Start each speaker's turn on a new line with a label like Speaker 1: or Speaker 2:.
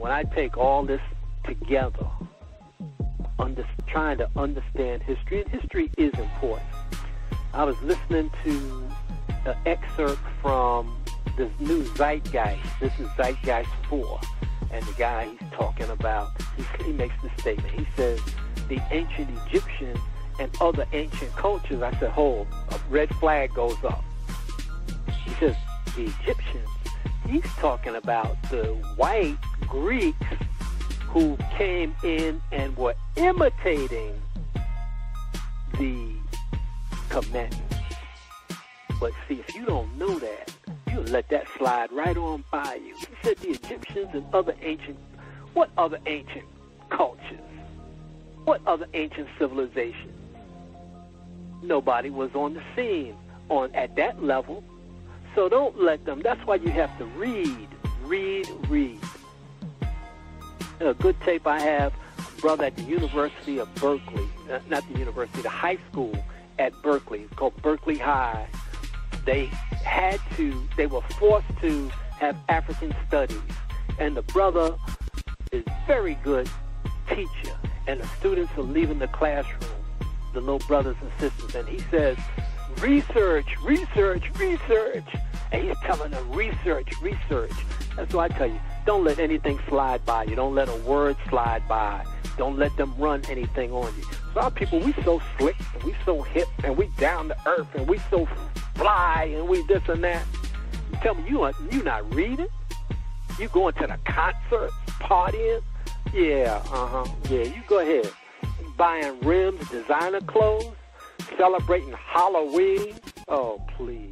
Speaker 1: when I take all this together, trying to understand history, and history is important. I was listening to an excerpt from this new Zeitgeist. This is Zeitgeist 4. And the guy he's talking about, he makes this statement. He says, the ancient Egyptians and other ancient cultures. I said, hold, a red flag goes up. He says, the Egyptians. He's talking about the white Greeks who came in and were imitating the commandments. But see, if you don't know that, you'll let that slide right on by you. He said the Egyptians and other ancient, what other ancient cultures? What other ancient civilizations? Nobody was on the scene at that level. So don't let them. That's why you have to read. A good tape I have, brother at the University of Berkeley, not the university, the high school at Berkeley. It's called Berkeley High. They were forced to have African studies. And the brother is very good teacher. And the students are leaving the classroom, the little brothers and sisters. And he says, research. And he's telling them, research. That's why I tell you, don't let anything slide by you. Don't let a word slide by. Don't let them run anything on you. So our people, we so slick, and we so hip, and we down to earth, and we so fly, and we this and that. You tell me you not reading? You going to the concerts, partying? Yeah, you go ahead. Buying rims, designer clothes, celebrating Halloween. Oh, please.